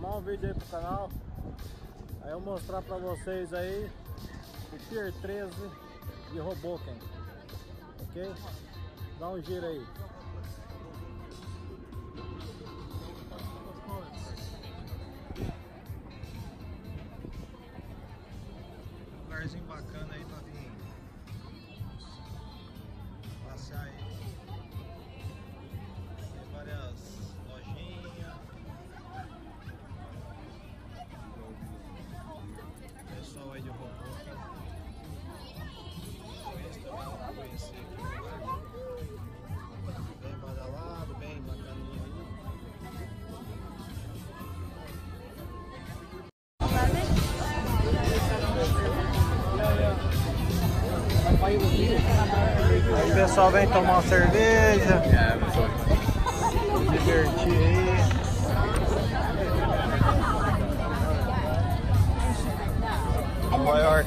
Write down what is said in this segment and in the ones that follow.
gravar um vídeo aí pro canal. Aí eu mostrar pra vocês aí o Tier 13 de Hoboken. Ok? Dá um giro aí. Lugarzinho bacana aí pra vir passear aí. Tem várias lojinhas. Pessoal aí de Hoboken. Conhecer aqui o lugar. Bem badalado, bem bacaninha aí. Aí o pessoal vem tomar uma cerveja, se divertir aí. Nova York.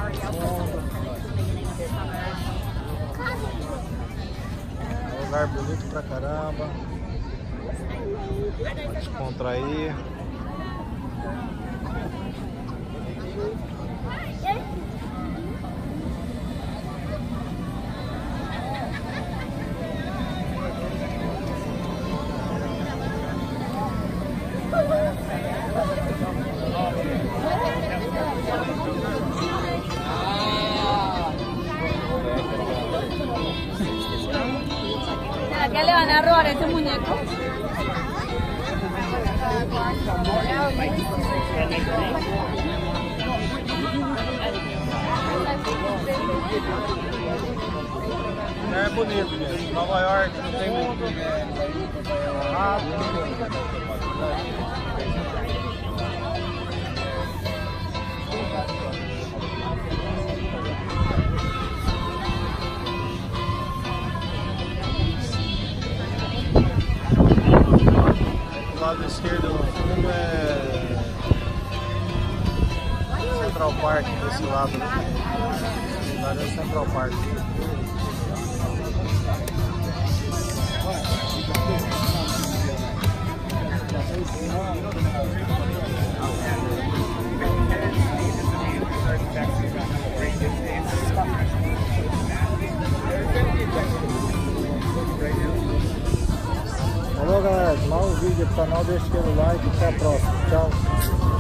Um lugar bonito pra caramba. Pra descontrair. ¿Qué le van a robar a ese muñeco? É bonito mesmo. Nova York não tem muito do lado esquerdo no fundo é Central Park, desse lado. Esse lado é Central Park. Falou, galera, mais um vídeo pro canal, deixa aquele like, até a próxima, tchau.